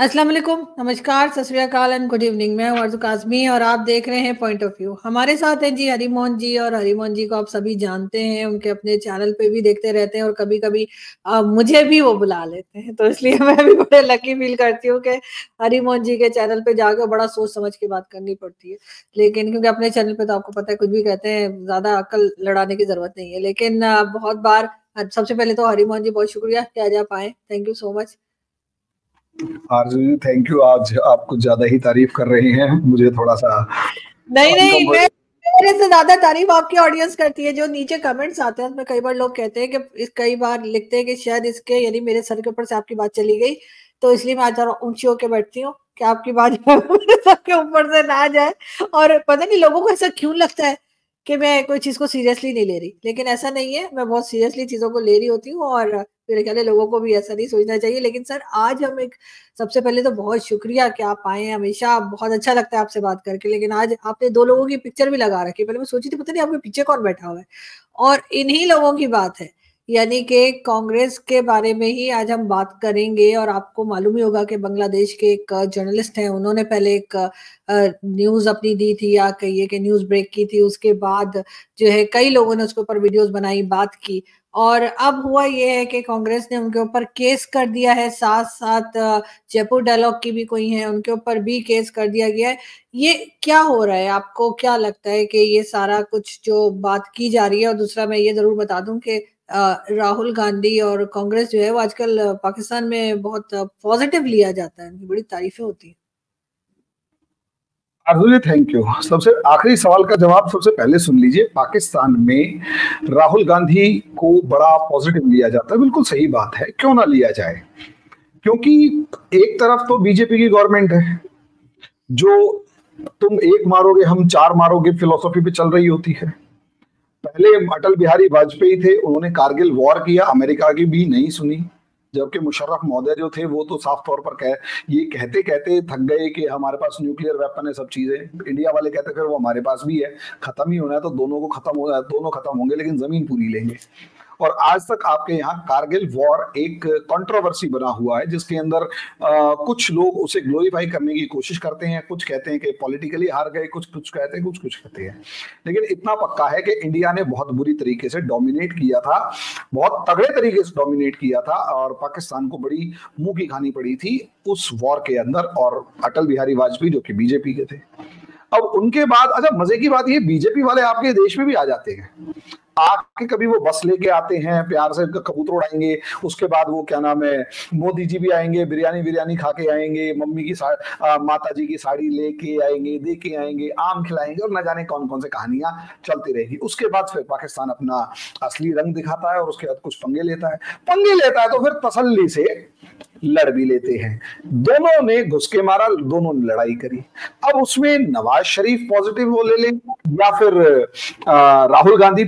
अस्सलाम वालेकुम, नमस्कार, सत श्री अकाल एंड गुड इवनिंग। मैं हूं अर्ज़ू काज़मी और आप देख रहे हैं पॉइंट ऑफ व्यू। हमारे साथ हैं जी हरिमोहन जी, और हरिमोहन जी को आप सभी जानते हैं, उनके अपने चैनल पे भी देखते रहते हैं और कभी कभी मुझे भी वो बुला लेते हैं, तो इसलिए मैं भी बड़े लकी फील करती हूँ कि हरिमोहन जी के चैनल पे जाकर बड़ा सोच समझ के बात करनी पड़ती है। लेकिन क्योंकि अपने चैनल पे तो आपको पता है कुछ भी कहते हैं, ज्यादा अकल लड़ाने की जरूरत नहीं है। लेकिन बहुत बार सबसे पहले तो हरिमोहन जी बहुत शुक्रिया कि आज आप आए, thank you so much. Aarzoo ji thank you. आज आप कुछ ज्यादा ही तारीफ कर रहे हैं, मुझे थोड़ा सा नहीं, मेरे से ज्यादा तारीफ आपकी ऑडियंस करती है। जो नीचे कमेंट्स आते हैं उसमें कई बार लोग कहते हैं कि कई बार लिखते हैं कि शायद इसके यानी मेरे सर के ऊपर से आपकी बात चली गई, तो इसलिए मैं आज जरा ऊंची होकर बैठती हूँ कि आपकी बात मेरे सर के ऊपर से ना जाए। और पता नहीं लोगों को ऐसा क्यों लगता है कि मैं कोई चीज को सीरियसली नहीं ले रही, लेकिन ऐसा नहीं है, मैं बहुत सीरियसली चीजों को ले रही होती हूँ। और मेरे ख्याल है लोगों को भी ऐसा नहीं सोचना चाहिए। लेकिन सर आज हम एक, सबसे पहले तो बहुत शुक्रिया कि आप आए हैं, हमेशा बहुत अच्छा लगता है आपसे बात करके। लेकिन आज आपने दो लोगों की पिक्चर भी लगा रखी है, पहले मैं सोची थी पता नहीं आपके पीछे कौन बैठा हुआ है, और इन्हीं लोगों की बात है, यानी कि कांग्रेस के बारे में ही आज हम बात करेंगे। और आपको मालूम ही होगा कि बांग्लादेश के एक जर्नलिस्ट हैं, उन्होंने पहले एक न्यूज अपनी दी थी, या कहिए कि न्यूज ब्रेक की थी। उसके बाद जो है कई लोगों ने उसके ऊपर वीडियोस बनाई, बात की, और अब हुआ ये है कि कांग्रेस ने उनके ऊपर केस कर दिया है। साथ साथ जयपुर डायलॉग की भी कोई है, उनके ऊपर भी केस कर दिया गया है। ये क्या हो रहा है, आपको क्या लगता है कि ये सारा कुछ जो बात की जा रही है? और दूसरा मैं ये जरूर बता दूं कि राहुल गांधी और कांग्रेस जो है वो आजकल पाकिस्तान में बहुत पॉजिटिव लिया जाता है, उनकी बड़ी तारीफें होती है। आरजू जी थैंक यू। सबसे आखिरी सवाल का जवाब सबसे पहले सुन लीजिए। पाकिस्तान में राहुल गांधी को बड़ा पॉजिटिव लिया जाता है, बिल्कुल सही बात है, क्यों ना लिया जाए। क्योंकि एक तरफ तो बीजेपी की गवर्नमेंट है जो तुम एक मारोगे हम चार मारोगे फिलोसफी पे चल रही होती है। पहले अटल बिहारी वाजपेयी थे, उन्होंने कारगिल वॉर किया, अमेरिका की भी नहीं सुनी। जबकि मुशर्रफ महोदय जो थे वो तो साफ तौर पर ये कहते कहते थक गए कि हमारे पास न्यूक्लियर वेपन है, सब चीजें। इंडिया वाले कहते फिर वो हमारे पास भी है, खत्म ही होना है तो दोनों को खत्म हो, दोनों खत्म होंगे लेकिन जमीन पूरी लेंगे। और आज तक आपके यहाँ कारगिल वॉर एक कंट्रोवर्सी बना हुआ है, जिसके अंदर कुछ लोग उसे ग्लोरीफाई करने की कोशिश करते हैं, कुछ कहते हैं कि पॉलिटिकली हार गए, कुछ कुछ कहते हैं, कुछ कहते हैं। लेकिन इतना पक्का है कि इंडिया ने बहुत बुरी तरीके से डोमिनेट किया था, बहुत तगड़े तरीके से डोमिनेट किया था, और पाकिस्तान को बड़ी मुंह की खानी पड़ी थी उस वॉर के अंदर। और अटल बिहारी वाजपेयी जो कि बीजेपी के थे, अब उनके बाद अच्छा मजे की बात ये, बीजेपी वाले आपके देश में भी आ जाते हैं। आके कभी वो बस लेके आते हैं, प्यार से कबूतर उड़ाएंगे, उसके बाद वो क्या नाम है मोदी जी भी आएंगे, बिरयानी खा के आएंगे, मम्मी की माता जी की साड़ी लेके आएंगे, दे के आएंगे, आम खिलाएंगे, और न जाने कौन कौन से कहानियां चलती रहेगी। उसके बाद फिर पाकिस्तान अपना असली रंग दिखाता है, और उसके बाद कुछ पंगे लेता है तो फिर तसल्ली से लड़ भी लेते हैं। दोनों ने घुस के मारा, दोनों ने लड़ाई करी। अब उसमें नवाज शरीफ पॉजिटिव वो ले लें या फिर राहुल गांधी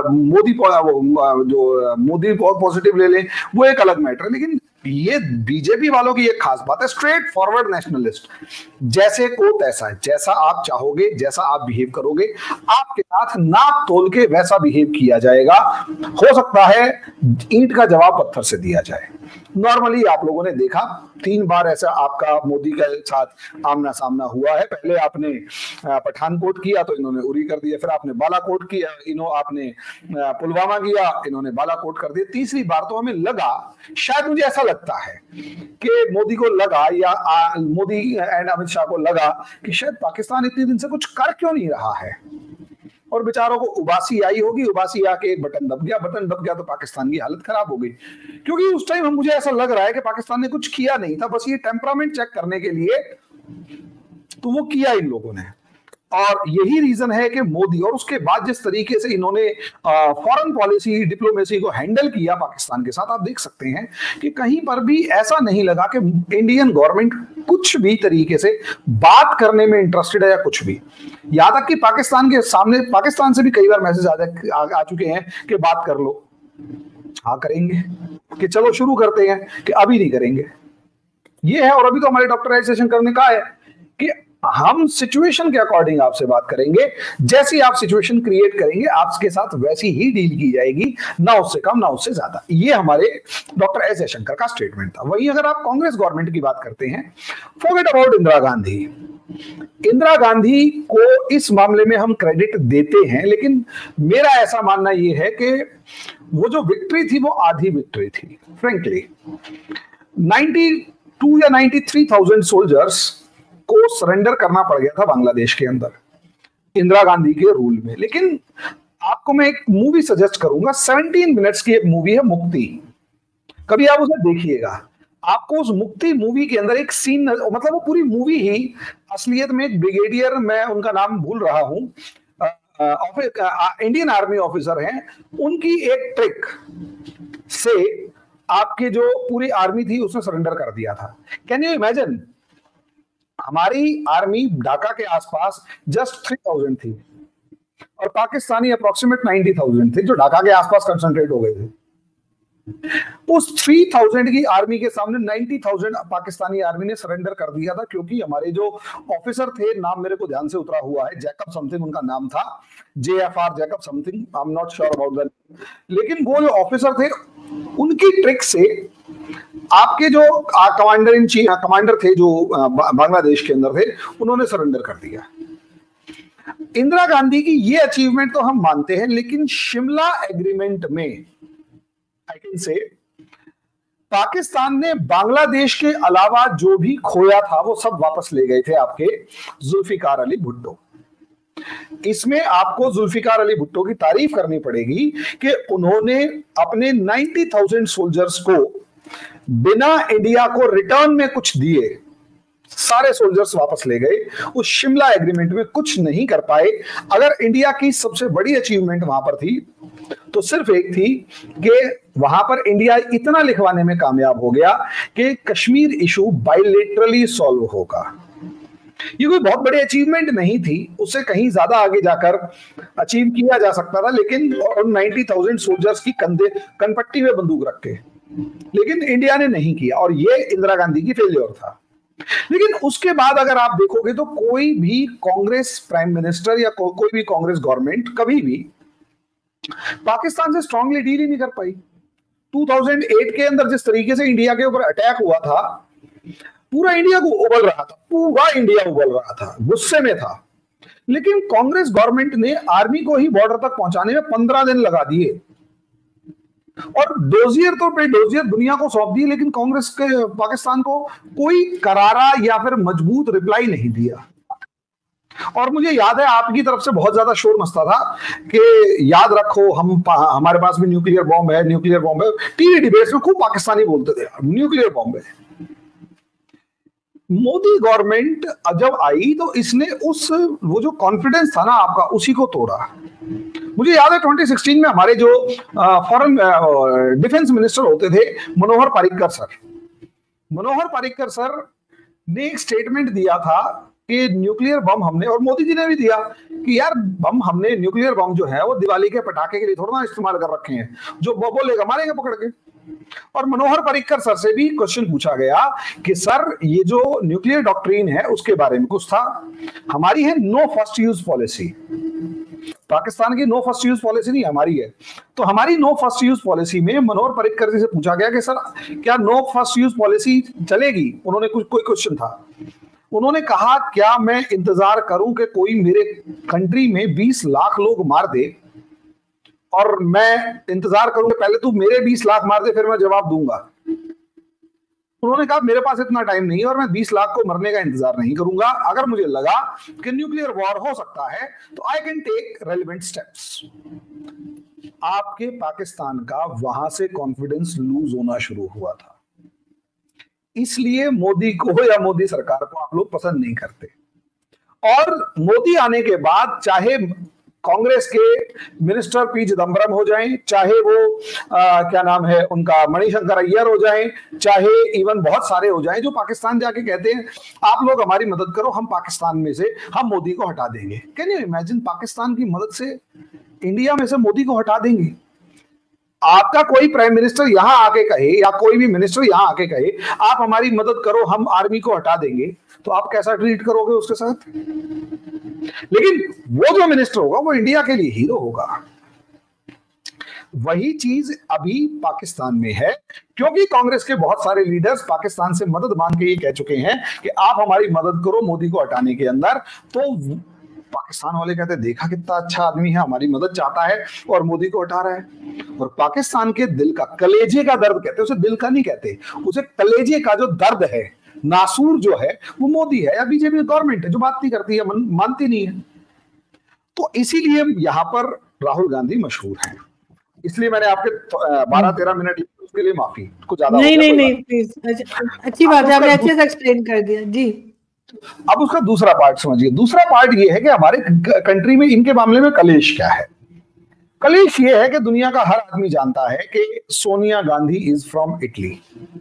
मोदी पॉजिटिव ले लें, वो एक अलग मैटर है। लेकिन ये बीजेपी वालों की एक खास बात है, स्ट्रेट फॉरवर्ड नेशनलिस्ट, जैसे को तैसा, जैसा आप चाहोगे, जैसा आप बिहेव करोगे, आपके साथ नाप तोल के वैसा बिहेव किया जाएगा। हो सकता है ईंट का जवाब पत्थर से दिया जाए। नॉर्मली आप लोगों ने देखा 3 बार ऐसा आपका मोदी के साथ आमना सामना हुआ है। पहले आपने पठानकोट किया तो इन्होंने उरी कर दिया, फिर आपने बालाकोट किया, आपने पुलवामा किया, इन्होंने बालाकोट कर दिया। तीसरी बार तो हमें लगा, शायद मुझे ऐसा लगता है कि मोदी को लगा या मोदी एंड अमित शाह को लगा कि शायद पाकिस्तान इतने दिन से कुछ कर क्यों नहीं रहा है, और बेचारों को उबासी आई होगी, उबासी आके एक बटन दब गया तो पाकिस्तान की हालत खराब हो गई। क्योंकि उस टाइम मुझे ऐसा लग रहा है कि पाकिस्तान ने कुछ किया नहीं था, बस ये टेम्परामेंट चेक करने के लिए तो वो किया इन लोगों ने। और यही रीजन है कि मोदी, और उसके बाद जिस तरीके से इन्होंने फॉरेन पॉलिसी डिप्लोमेसी को हैंडल किया पाकिस्तान के साथ, आप देख सकते हैं कि कहीं पर भी ऐसा नहीं लगा कि इंडियन गवर्नमेंट कुछ भी तरीके से बात करने में इंटरेस्टेड है या कुछ भी। यहां तक कि पाकिस्तान के सामने, पाकिस्तान से भी कई बार मैसेज आ चुके हैं कि बात कर लो। हाँ करेंगे, कि चलो शुरू करते हैं, कि अभी नहीं करेंगे। ये है। और अभी तो हमारे डॉक्टराइजेशन करने का है कि हम सिचुएशन के अकॉर्डिंग आपसे बात करेंगे, जैसी आप सिचुएशन क्रिएट करेंगे आपके साथ वैसी ही डील की जाएगी, ना उससे कम ना उससे ज्यादा। ये हमारे डॉक्टर एस जयशंकर का स्टेटमेंट था। वहीं अगर आप कांग्रेस गवर्नमेंट की बात करते हैं, फॉरगेट अबाउट इंदिरा गांधी। इंदिरा गांधी को इस मामले में हम क्रेडिट देते हैं, लेकिन मेरा ऐसा मानना यह है कि वो जो विक्ट्री थी वो आधी विक्ट्री थी। फ्रेंकली 92 या 93,000 सोल्जर्स को सरेंडर करना पड़ गया था बांग्लादेश के अंदर इंदिरा गांधी के रूल में। लेकिन आपको मैं एक मूवी सजेस्ट करूंगा, 17 मिनट्स की एक मूवी है मुक्ति, कभी आप उसे देखिएगा। आपको उस मुक्ति मूवी के अंदर एक सीन, मतलब वो पूरी मूवी ही असलियत में एक ब्रिगेडियर, मैं उनका नाम भूल रहा हूं, इंडियन आर्मी ऑफिसर हैं, उनकी एक ट्रिक से आपके जो पूरी आर्मी थी उसने सरेंडर कर दिया था। Can you imagine? हमारी आर्मी ढाका के आसपास जस्ट 3,000 थी और पाकिस्तानी अप्रोक्सीमेट 90,000 थे जो ढाका के आसपास कंसंट्रेट हो गए थे। उस 3,000 की आर्मी के सामने 90,000 पाकिस्तानी आर्मी ने सरेंडर कर दिया था, क्योंकि हमारे जो ऑफिसर थे, नाम मेरे को ध्यान से उतरा हुआ है, जैकब समथिंग उनका नाम था, JFR Jacob something, I am not sure about that. लेकिन वो जो ऑफिसर थे उनकी ट्रिक से आपके जो कमांडर इन चीफ कमांडर थे जो बांग्लादेश के अंदर थे, उन्होंने सरेंडर कर दिया। इंदिरा गांधी की ये अचीवमेंट तो हम मानते हैं, लेकिन शिमला एग्रीमेंट में आई कैन से पाकिस्तान ने बांग्लादेश के अलावा जो भी खोया था वो सब वापस ले गए थे आपके जुल्फिकार अली भुट्टो। इसमें आपको जुल्फिकार अली भुट्टो की तारीफ करनी पड़ेगी कि उन्होंने अपने 90,000 सोल्जर्स को बिना इंडिया को रिटर्न में कुछ दिए सारे सोल्जर्स वापस ले गए। उस शिमला एग्रीमेंट में कुछ नहीं कर पाए। अगर इंडिया की सबसे बड़ी अचीवमेंट वहां पर थी तो सिर्फ एक थी कि वहां पर इंडिया इतना लिखवाने में कामयाब हो गया कि कश्मीर इशू बायलैटरली सॉल्व होगा। ये कोई बहुत बड़ी अचीवमेंट नहीं थी, उससे कहीं ज्यादा आगे जाकर अचीव किया जा सकता था, लेकिन 90,000 सोल्जर्स की कनपट्टी में बंदूक रख के, लेकिन इंडिया ने नहीं किया और ये इंदिरा गांधी की फेलियर था। लेकिन उसके बाद अगर आप देखोगे तो कोई भी कांग्रेस प्राइम मिनिस्टर या कोई भी कांग्रेस गवर्नमेंट कभी भी पाकिस्तान से स्ट्रांगली डील ही नहीं कर पाई। 2008 के अंदर जिस तरीके से इंडिया के ऊपर अटैक हुआ था, पूरा इंडिया को उबल रहा था, पूरा इंडिया उबल रहा था, गुस्से में था, लेकिन कांग्रेस गवर्नमेंट ने आर्मी को ही बॉर्डर तक पहुंचाने में 15 दिन लगा दिए और डोजियर तो पे डोजियर दुनिया को सौंप दिए, लेकिन कांग्रेस के पाकिस्तान को कोई करारा या फिर मजबूत रिप्लाई नहीं दिया। और मुझे याद है आपकी तरफ से बहुत ज्यादा शोर मचता था कि याद रखो हमारे पास भी न्यूक्लियर बॉम्ब है, न्यूक्लियर बॉम्ब है। टीवी डिबेट्स में खूब पाकिस्तानी बोलते थे न्यूक्लियर बॉम्ब है। मोदी गवर्नमेंट जब आई तो इसने वो जो कॉन्फिडेंस था ना आपका, उसी को तोड़ा। मुझे याद है 2016 में हमारे जो फॉरेन डिफेंस मिनिस्टर होते थे मनोहर पारिकर सर ने एक स्टेटमेंट दिया था कि न्यूक्लियर बम हमने, और मोदी जी ने भी दिया कि यार हमने न्यूक्लियर बम जो है वो दिवाली के पटाखे के लिए थोड़ा ना इस्तेमाल कर रखे हैं, जो बोलेगा मारेंगे पकड़ के। और मनोहर पर्रिकर सर से भी क्वेश्चन पूछा गया कि सर ये जो न्यूक्लियर डॉक्ट्रिन है उसके बारे में कुछ था। हमारी है no first use policy, Pakistan की नो फर्स्ट यूज पॉलिसी नहीं हमारी है। तो हमारी नो फर्स्ट यूज पॉलिसी में मनोहर पर्रिकर जी से पूछा गया कि सर क्या नो फर्स्ट यूज पॉलिसी चलेगी? उन्होंने कोई क्वेश्चन था, उन्होंने कहा क्या मैं इंतजार करूं कि कोई मेरे कंट्री में 20 लाख लोग मार दे और मैं इंतजार करूं पहले तू मेरे 20 लाख मार दे फिर मैं जवाब दूंगा? उन्होंने कहा मेरे पास इतना टाइम नहीं है और मैं 20 लाख को मरने का इंतजार नहीं करूंगा। अगर मुझे लगा कि न्यूक्लियर वॉर हो सकता है तो I can take relevant steps. आपके पाकिस्तान का वहां से कॉन्फिडेंस लूज होना शुरू हुआ था, इसलिए मोदी को या मोदी सरकार को आप लोग पसंद नहीं करते। और मोदी आने के बाद चाहे कांग्रेस के मिनिस्टर पी चिदम्बरम हो जाएं, चाहे वो क्या नाम है उनका मणिशंकर अय्यर हो जाएं, चाहे इवन बहुत सारे हो जाएं जो पाकिस्तान जाके कहते हैं आप लोग हमारी मदद करो, हम पाकिस्तान में से हम मोदी को हटा देंगे। Can you imagine? पाकिस्तान की मदद से इंडिया में से मोदी को हटा देंगे। आपका कोई प्राइम मिनिस्टर यहां आके कहे या कोई भी मिनिस्टर यहां आके कहे आप हमारी मदद करो, हम आर्मी को हटा देंगे, तो आप कैसा ट्रीट करोगे उसके साथ? लेकिन वो जो मिनिस्टर होगा वो इंडिया के लिए हीरो होगा। वही चीज अभी पाकिस्तान में है, क्योंकि कांग्रेस के बहुत सारे लीडर्स पाकिस्तान से मदद मांग के ये कह चुके हैं कि आप हमारी मदद करो मोदी को हटाने के अंदर। तो पाकिस्तान वाले कहते हैं देखा कितना अच्छा आदमी है, हमारी मदद चाहता है और मोदी को हटा रहा है। और पाकिस्तान के दिल का, कलेजे का दर्द कहते हैं उसे, दिल का नहीं कहते उसे, कलेजे का जो दर्द है, नासूर जो है वो मोदी है या बीजेपी गवर्नमेंट है जो बात नहीं करती है, मानती नहीं है। तो इसीलिए यहां पर राहुल गांधी मशहूर है। इसलिए मैंने आपके 12-13 मिनट उसके लिए माफी, कुछ ज्यादा नहीं प्लीज, अच्छी बात है, आपने अच्छे से एक्सप्लेन कर दिया जी। अब उसका दूसरा पार्ट समझिए। दूसरा पार्ट ये है कि हमारे कंट्री में इनके मामले में कलेश क्या है। कलेश ये है कि दुनिया का हर आदमी जानता है कि Sonia Gandhi is from Italy.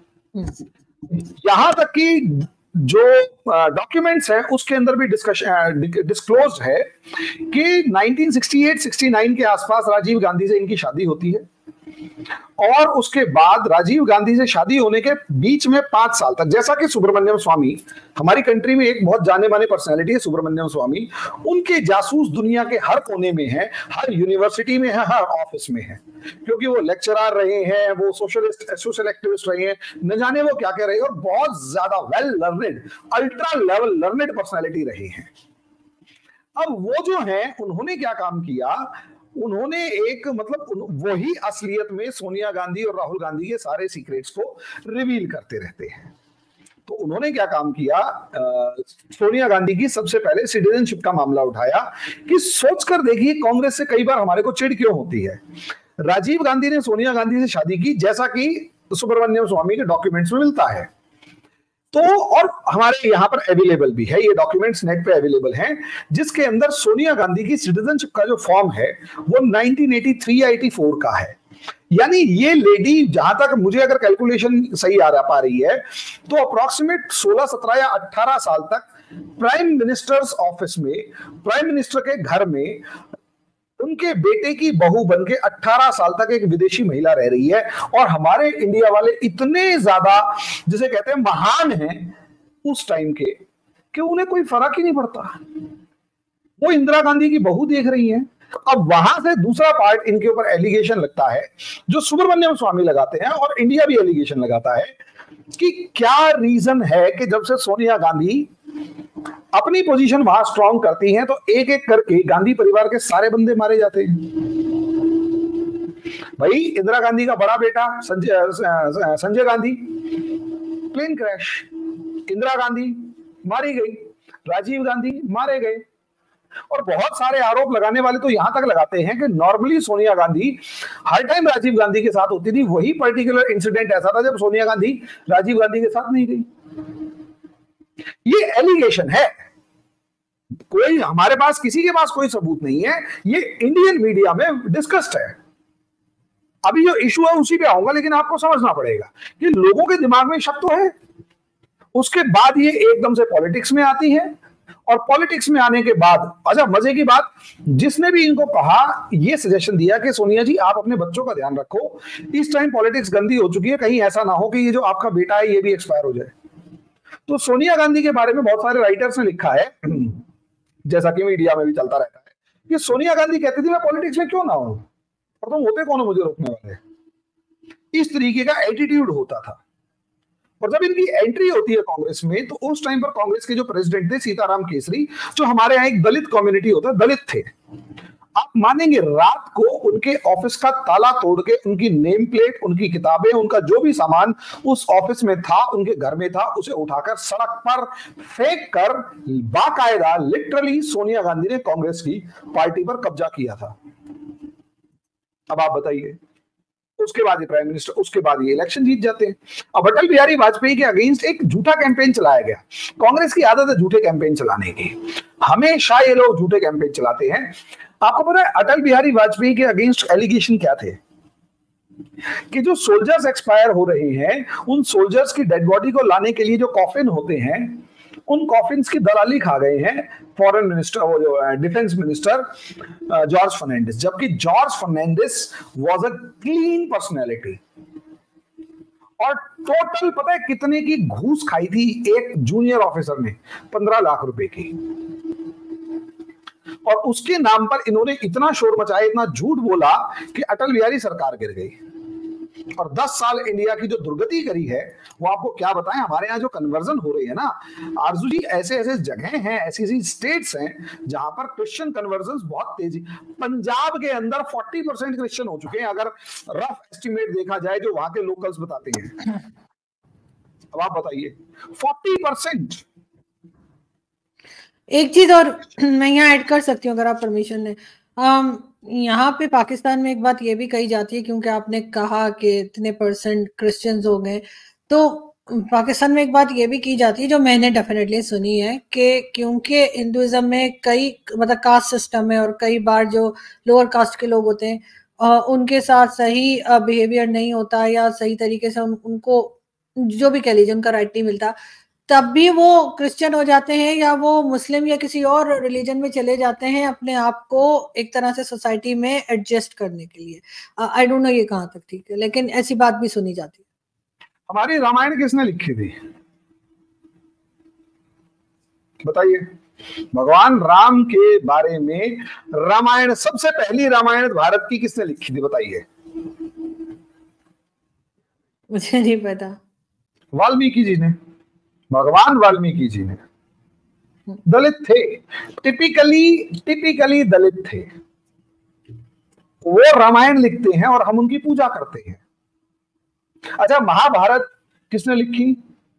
यहां तक कि जो डॉक्यूमेंट्स है उसके अंदर भी डिस्क्लोज है कि 1968-69 के आसपास राजीव गांधी से इनकी शादी होती है, और उसके बाद राजीव गांधी से शादी होने के बीच में 5 साल तक, जैसा कि सुब्रमण्यम स्वामी हमारी कंट्री में एक बहुत जाने माने पर्सनैलिटी है सुब्रमण्यम स्वामी, उनके जासूस दुनिया के हर कोने में है, हर यूनिवर्सिटी में है, हर ऑफिस में है, क्योंकि वो लेक्चरर रहे हैं, वो सोशल एक्टिविस्ट रहे हैं, न जाने वो क्या कह रहे हैं, और बहुत ज्यादा well learned, ultra level learned personality रहे हैं। अब वो जो है उन्होंने क्या काम किया, उन्होंने एक मतलब वही असलियत में सोनिया गांधी और राहुल गांधी के सारे सीक्रेट्स को रिवील करते रहते हैं। तो उन्होंने क्या काम किया, सोनिया गांधी की सबसे पहले सिटीजनशिप का मामला उठाया कि सोचकर देखिए कांग्रेस से कई बार हमारे को चिढ़ क्यों होती है। राजीव गांधी ने सोनिया गांधी से शादी की, जैसा कि सुब्रमण्यम स्वामी के डॉक्यूमेंट्स में मिलता है। तो और हमारे यहाँ पर अवेलेबल भी है, ये डॉक्यूमेंट्स नेट पे अवेलेबल हैं, जिसके अंदर सोनिया गांधी की सिटीजनशिप का जो फॉर्म है वो 1983 या 84 का है। यानी ये लेडी, जहां तक मुझे अगर कैलकुलेशन सही आ पा रही है, तो अप्रोक्सीमेट 16, 17 या 18 साल तक प्राइम मिनिस्टर्स ऑफिस में, प्राइम मिनिस्टर के घर में उनके बेटे की बहू बनके 18 साल तक एक विदेशी महिला रह रही है। और हमारे इंडिया वाले इतने ज्यादा, जिसे कहते हैं, महान हैं उस टाइम के, कि उन्हें कोई फर्क ही नहीं पड़ता। वो इंदिरा गांधी की बहू देख रही हैं। अब वहां से दूसरा पार्ट इनके ऊपर एलिगेशन लगता है, जो सुब्रमण्यम स्वामी लगाते हैं और इंडिया भी एलिगेशन लगाता है, कि क्या रीजन है कि जब से सोनिया गांधी अपनी पोजीशन वहां स्ट्रॉन्ग करती हैं, तो एक एक करके गांधी परिवार के सारे बंदे मारे जाते हैं। भाई इंदिरा गांधी का बड़ा बेटा संजय गांधी, प्लेन क्रैश, इंदिरा गांधी मारी गई, राजीव गांधी मारे गए। और बहुत सारे आरोप लगाने वाले तो यहां तक लगाते हैं कि नॉर्मली सोनिया गांधी हर टाइम राजीव गांधी के साथ होती थी, वही पर्टिकुलर इंसिडेंट ऐसा था जब सोनिया गांधी राजीव गांधी के साथ नहीं गई। ये एलिगेशन है, कोई हमारे पास, किसी के पास कोई सबूत नहीं है, ये इंडियन मीडिया में डिस्कस्ड है। अभी जो इशू है उसी पे आऊंगा, लेकिन आपको समझना पड़ेगा कि लोगों के दिमाग में शक तो है, उसके बाद ये एकदम से पॉलिटिक्स में आती है, और पॉलिटिक्स में आने के बाद, अच्छा मजे की बात, जिसने भी इनको कहा, ये सजेशन दिया कि सोनिया जी आप अपने बच्चों का ध्यान रखो, इस टाइम पॉलिटिक्स गंदी हो चुकी है, कहीं ऐसा ना हो कि ये जो आपका बेटा है ये भी एक्सपायर हो जाए। तो सोनिया गांधी के बारे में बहुत सारे राइटर्स ने लिखा है, जैसा कि मीडिया में भी चलता रहता है, कि सोनिया गांधी कहती थी मैं पॉलिटिक्स में क्यों ना हूं, और तुम होते कौन हो मुझे रोकने वाले। इस तरीके का एटीट्यूड होता था। और जब इनकी एंट्री होती है कांग्रेस में, तो उस टाइम पर कांग्रेस के जो प्रेसिडेंट थे सीताराम केसरी, जो हमारे यहाँ एक दलित कम्युनिटी होता है, दलित थे, आप मानेंगे रात को उनके ऑफिस का ताला तोड़ के उनकी नेम प्लेट, उनकी किताबें, उनका जो भी सामान उस ऑफिस में था, उनके घर में था, उसे उठाकर सड़क पर फेंक कर बाकायदा लिटरली सोनिया गांधी ने कांग्रेस की पार्टी पर कब्जा किया था। अब आप बताइए, उसके बाद ये प्राइम मिनिस्टर, उसके बाद ये इलेक्शन जीत जाते हैं। अब अटल बिहारी वाजपेयी के अगेंस्ट एक झूठा कैंपेन चलाया गया। कांग्रेस की आदत है झूठे कैंपेन चलाने की, हमेशा ये लोग झूठे कैंपेन चलाते हैं। आपको पता है अटल बिहारी वाजपेयी के अगेंस्ट एलिगेशन क्या थे, कि जो सोल्जर्स एक्सपायर हो रहे हैं, उन सोल्जर्स की डेड बॉडी को लाने के लिए जो कॉफिन होते हैं, उन कॉफिन्स की दलाली खा गए हैं फॉरेन मिनिस्टर, वो जो डिफेंस मिनिस्टर जॉर्ज फर्नांडिस, जबकि George Fernandes was a clean personality. और टोटल पता है कितने की घूस खाई थी एक जूनियर ऑफिसर ने? 15 लाख रुपए की। और उसके नाम पर इन्होंने इतना शोर मचाया, इतना झूठ बोला कि अटल बिहारी सरकार गिर गई। और 10 साल इंडिया की जो दुर्गति करी है वो आपको क्या बताएं। हमारे यहाँ जो कन्वर्जन हो रही है ना आरजू जी, ऐसे ऐसे जगह हैं, ऐसी ऐसी स्टेट्स हैं जहां पर क्रिश्चियन कन्वर्जन बहुत तेजी। पंजाब के अंदर 40% क्रिश्चियन हो चुके हैं, अगर रफ एस्टिमेट देखा जाए जो वहां के लोकल्स बताते हैं। अब आप बताइए 40%। एक चीज और मैं यहाँ ऐड कर सकती हूँ अगर आप परमिशन दें। यहाँ पे पाकिस्तान में एक बात ये भी कही जाती है, क्योंकि आपने कहा कि इतने परसेंट क्रिश्चियंस हो गए, तो पाकिस्तान में एक बात ये भी की जाती है जो मैंने डेफिनेटली सुनी है कि क्योंकि हिंदुइज्म में कई मतलब कास्ट सिस्टम है और कई बार जो लोअर कास्ट के लोग होते हैं उनके साथ सही बिहेवियर नहीं होता या सही तरीके से उनको जो भी कह लीजिए उनका राइट नहीं मिलता, तब भी वो क्रिश्चियन हो जाते हैं या वो मुस्लिम या किसी और रिलीजन में चले जाते हैं अपने आप को एक तरह से सोसाइटी में एडजस्ट करने के लिए। आई डोंट नो ये कहाँ तक ठीक है, लेकिन ऐसी बात भी सुनी जाती है। हमारी रामायण किसने लिखी थी बताइए? भगवान राम के बारे में रामायण, सबसे पहली रामायण भारत की किसने लिखी थी बताइए? मुझे नहीं पता। वाल्मीकि जी ने, भगवान वाल्मीकि जी ने। दलित थे, टिपिकली दलित थे। वो रामायण लिखते हैं और हम उनकी पूजा करते हैं। अच्छा, महाभारत किसने लिखी?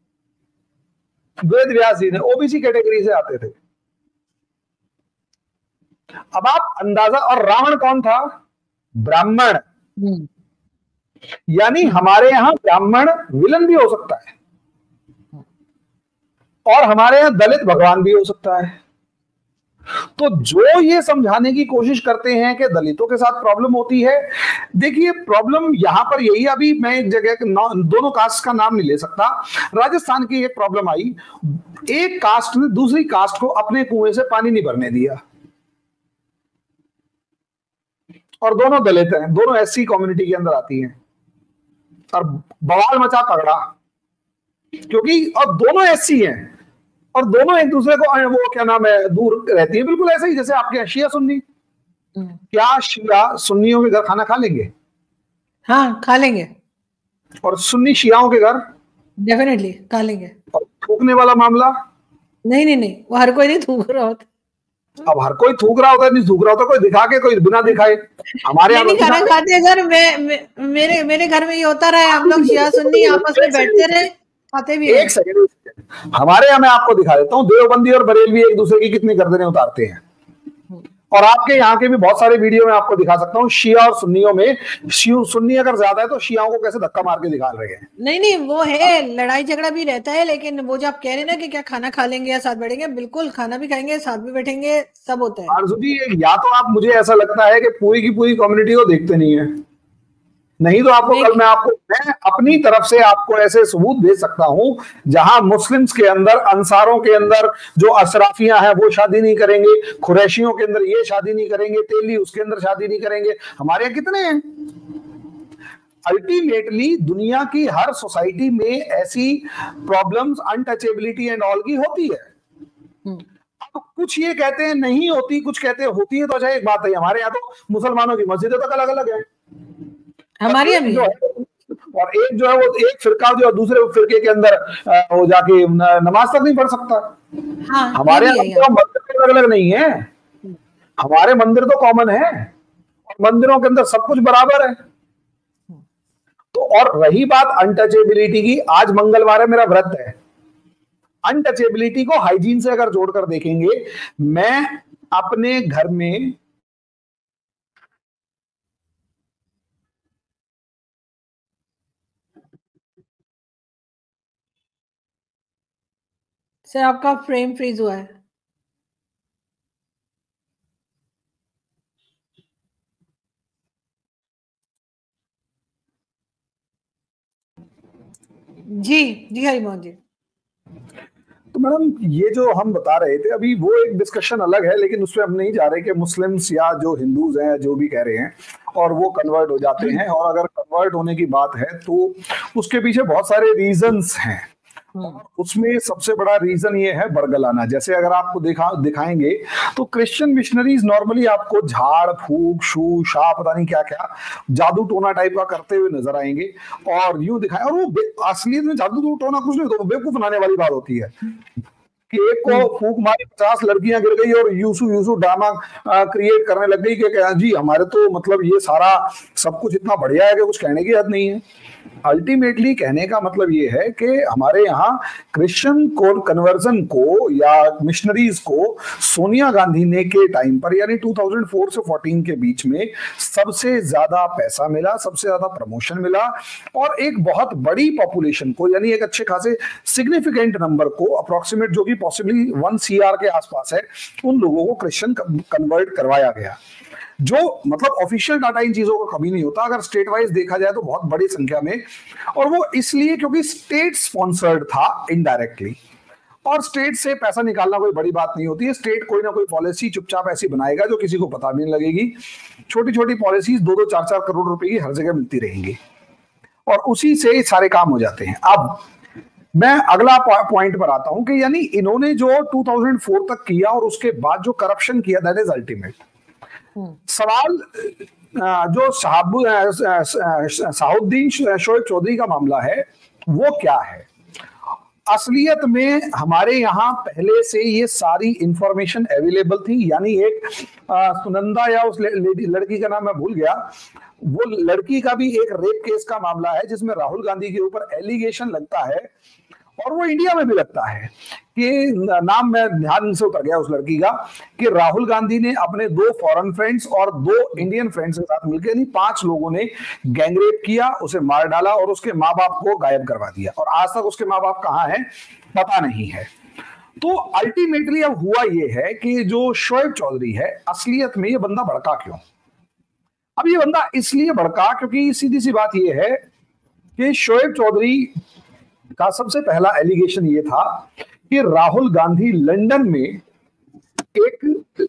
वेद व्यास जी ने, ओबीसी कैटेगरी से आते थे। अब आप अंदाजा, और रावण कौन था? ब्राह्मण। यानी हमारे यहां ब्राह्मण विलन भी हो सकता है और हमारे यहां दलित भगवान भी हो सकता है। तो जो ये समझाने की कोशिश करते हैं कि दलितों के साथ प्रॉब्लम होती है, देखिए प्रॉब्लम यहां पर यही, अभी मैं एक जगह दोनों कास्ट का नाम नहीं ले सकता, राजस्थान की एक प्रॉब्लम आई, एक कास्ट ने दूसरी कास्ट को अपने कुएं से पानी नहीं भरने दिया, और दोनों दलित हैं, दोनों एससी कम्युनिटी के अंदर आती हैं, और बवाल मचा तगड़ा, क्योंकि अब दोनों एससी हैं और दोनों एक दूसरे को वो क्या नाम है दूर रहती है। बिल्कुल ऐसा ही जैसे आपके शिया सुन्नी। क्या शिया सुन्नियों के घर खाना खा लेंगे? हाँ, खा लेंगे। और सुन्नी शियाओं के घर डेफिनेटली खा लेंगे। और थूकने वाला मामला? नहीं नहीं नहीं, वो हर कोई नहीं थूक रहा होता। अब हर कोई थूक रहा होता है, नहीं थूक रहा होता, कोई दिखा के कोई बिना दिखाए। हमारे यहाँ खाना खाते अगर मेरे घर में ये होता रहा, हम लोग शिया सुन्नी आपस में बैठते रहे, खाते भी। एक सेकंड, हमारे यहाँ मैं आपको दिखा देता हूँ, देवबंदी और बरेलवी एक दूसरे की कितनी गर्दनें उतारते हैं, और आपके यहाँ के भी बहुत सारे वीडियो में आपको दिखा सकता हूँ। शिया और सुन्नियों में सुन्नी अगर ज्यादा है तो शियाओं को कैसे धक्का मार के दिखा रहे हैं। नहीं नहीं, वो है लड़ाई झगड़ा भी रहता है, लेकिन वो जो आप कह रहे हैं ना कि क्या खाना खा लेंगे या साथ बैठेंगे, बिल्कुल खाना भी खाएंगे, साथ भी बैठेंगे, सब होता है। आरजू जी, या तो आप, मुझे ऐसा लगता है कि पूरी की पूरी कम्युनिटी को देखते नहीं है, नहीं तो आपको कल मैं अपनी तरफ से आपको ऐसे सबूत दे सकता हूं जहां मुस्लिम्स के अंदर, अंसारोों के अंदर जो अशराफियां हैं वो शादी नहीं करेंगे, कुरैशियों के अंदर ये शादी नहीं करेंगे, तेली उसके अंदर शादी नहीं करेंगे। हमारे यहाँ कितने हैं? अल्टीमेटली दुनिया की हर सोसाइटी में ऐसी प्रॉब्लम्स अनटचेबिलिटी एंड ऑल की होती है। अब कुछ ये कहते हैं नहीं होती, कुछ कहते हैं होती है। तो अच्छा एक बात है, हमारे यहाँ तो मुसलमानों की मस्जिदें तक अलग अलग है, हमारी अभी जो है, और एक जो है वो एक फिरका जो है दूसरे फिरके के अंदर वो जाके नमाज तक नहीं पढ़ सकता। हाँ, हमारे यहाँ मंदिर अलग अलग नहीं है, हमारे मंदिर तो कॉमन है और मंदिरों के अंदर सब कुछ बराबर है। तो और रही बात अनटचेबिलिटी की, आज मंगलवार है, मेरा व्रत है। अनटचेबिलिटी को हाइजीन से अगर जोड़कर देखेंगे, मैं अपने घर में सर आपका फ्रेम फ्रीज हुआ है। जी जी हरिमोहन जी। तो मैडम ये जो हम बता रहे थे अभी वो एक डिस्कशन अलग है, लेकिन उसमें हम नहीं जा रहे कि मुस्लिम्स या जो हिंदूज हैं जो भी कह रहे हैं और वो कन्वर्ट हो जाते हैं, और अगर कन्वर्ट होने की बात है तो उसके पीछे बहुत सारे रीजंस हैं। और उसमें सबसे बड़ा रीजन ये है बरगलाना। जैसे अगर आपको दिखाएंगे तो क्रिश्चियन मिशनरीज नॉर्मली आपको झाड़ फूक शू शाह पता नहीं क्या क्या जादू टोना टाइप का करते हुए नजर आएंगे और यूं दिखाएं, और वो असलियत में जादू टोना कुछ नहीं, तो बेवकूफ बनाने वाली बात होती है कि एक को फूक मारी 50 लड़कियां गिर गई और यूसु ड्रामा क्रिएट करने लग गई कि जी हमारे तो मतलब ये सारा सब कुछ इतना बढ़िया है कि कुछ कहने की हद नहीं है। अल्टीमेटली कहने का मतलब ये है कि हमारे यहाँ क्रिश्चियन को कन्वर्जन को या मिशनरीज को सोनिया गांधी ने के टाइम पर यानी 2004 से 14 के बीच में सबसे ज्यादा पैसा मिला, सबसे ज्यादा प्रमोशन मिला, और एक बहुत बड़ी पॉपुलेशन को यानी एक अच्छे खासे सिग्निफिकेंट नंबर को अप्रोक्सीमेट जो कि पॉसिबली 1 CR के आसपास है उन लोगों को क्रिश्चियन कन्वर्ट करवाया गया। जो मतलब ऑफिशियल डाटा इन चीजों का कभी नहीं होता, अगर स्टेट वाइज देखा जाए तो बहुत बड़ी संख्या में, और वो इसलिए क्योंकि स्टेट स्पॉन्सर्ड था इनडायरेक्टली, और स्टेट से पैसा निकालना कोई बड़ी बात नहीं होती है। स्टेट कोई ना कोई पॉलिसी चुपचाप ऐसी बनाएगा जो किसी को पता भी नहीं लगेगी। छोटी छोटी पॉलिसीज 2-2 4-4 करोड़ रुपए की हर जगह मिलती रहेंगी और उसी से सारे काम हो जाते हैं। अब मैं अगला पॉइंट पर आता हूं कि यानी इन्होंने जो 2004 तक किया और उसके बाद जो करप्शन किया, दैट इज अल्टीमेट। सवाल जो साहुद्दीन शोएब चौधरी का मामला है वो क्या है? असलियत में हमारे यहाँ पहले से ये सारी इंफॉर्मेशन अवेलेबल थी, यानी एक सुनंदा या उस लड़की का नाम मैं भूल गया, वो लड़की का भी एक रेप केस का मामला है जिसमें राहुल गांधी के ऊपर एलिगेशन लगता है, और वो इंडिया में भी लगता है कि नाम मैं ध्यान से उतर गया उस लड़की का, कि राहुल गांधी ने अपने 2 फॉरेन फ्रेंड्स और 2 इंडियन फ्रेंड्स के साथ मिलकर नहीं 5 लोगों ने गैंगरेप किया, उसे मार डाला और उसके माँ बाप को गायब करवा दिया, और आज तक उसके माँ बाप कहाँ हैं पता नहीं है। तो अल्टीमेटली अब हुआ ये है कि जो शोएब चौधरी है असलियत में ये बंदा भड़का क्यों? अब ये बंदा इसलिए भड़का क्योंकि सीधी सी बात ये है कि शोएब चौधरी का सबसे पहला एलिगेशन ये था कि राहुल गांधी लंदन में एक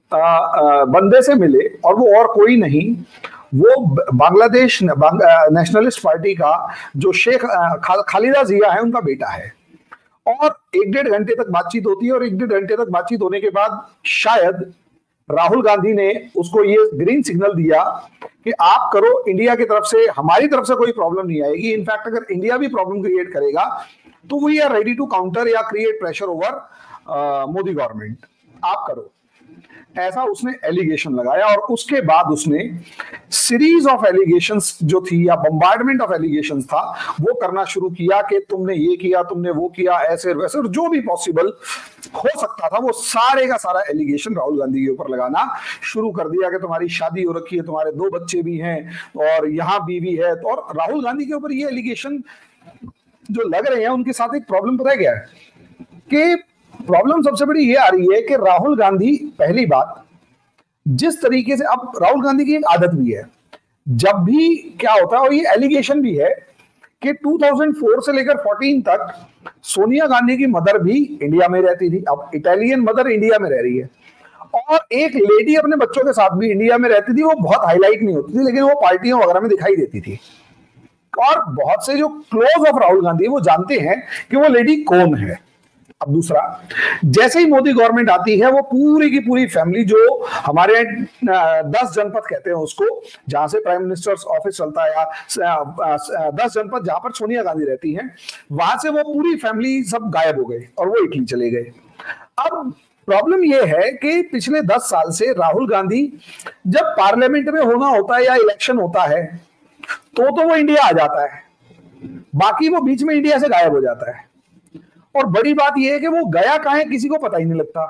बंदे से मिले, और वो और कोई नहीं, वो बांग्लादेश नेशनलिस्ट पार्टी का जो शेख खालिदा जिया है उनका बेटा है, और 1-1.5 घंटे तक बातचीत होती है, और 1-1.5 घंटे तक बातचीत होने के बाद शायद राहुल गांधी ने उसको ये ग्रीन सिग्नल दिया कि आप करो, इंडिया की तरफ से हमारी तरफ से कोई प्रॉब्लम नहीं आएगी, इनफैक्ट अगर इंडिया भी प्रॉब्लम क्रिएट करेगा तो we are ready to counter या create pressure over Modi government, आप करो, ऐसा उसने एलिगेशन लगाया। और उसके बाद उसने सीरीज ऑफ एलिगेशंस जो थी या बम्बार्डमेंट ऑफ एलिगेशंस था वो करना शुरू किया कि तुमने ये किया, तुमने वो किया, ऐसे वैसे, और जो भी पॉसिबल हो सकता था वो सारे का सारा एलिगेशन राहुल गांधी के ऊपर लगाना शुरू कर दिया कि तुम्हारी शादी हो रखी है, तुम्हारे 2 बच्चे भी हैं और यहाँ बीवी है। तो और राहुल गांधी के ऊपर ये एलिगेशन जो लग रहे हैं उनके साथ एक प्रॉब्लम पता है क्या है कि प्रॉब्लम सबसे बड़ी ये आ रही है कि राहुल गांधी, पहली बात, जिस तरीके से, अब राहुल गांधी की एक आदत भी है, जब भी क्या होता है, और ये एलिगेशन भी है कि 2004 से लेकर 14 तक सोनिया गांधी की मदर भी इंडिया में रहती थी, अब इटालियन मदर इंडिया में रह रही है, और एक लेडी अपने बच्चों के साथ भी इंडिया में रहती थी, वो बहुत हाईलाइट नहीं होती थी लेकिन वो पार्टियों वगैरह में दिखाई देती थी, और बहुत से जो क्लोज ऑफ राहुल गांधी वो जानते हैं कि वो लेडी कौन है। अब दूसरा, जैसे ही मोदी गवर्नमेंट आती है वो पूरी की पूरी फैमिली, जो हमारे 10 जनपद कहते हैं उसको, जहां से प्राइम मिनिस्टर्स ऑफिस चलता है, या 10 जनपद जहां पर सोनिया गांधी रहती हैं, वहां से वो पूरी फैमिली सब गायब हो गए और वो इटली चले गए। अब प्रॉब्लम यह है कि पिछले 10 साल से राहुल गांधी जब पार्लियामेंट में होना होता है या इलेक्शन होता है तो वो इंडिया आ जाता है, बाकी वो बीच में इंडिया से गायब हो जाता है, और बड़ी बात यह है कि वो गया कहां है किसी को पता ही नहीं लगता।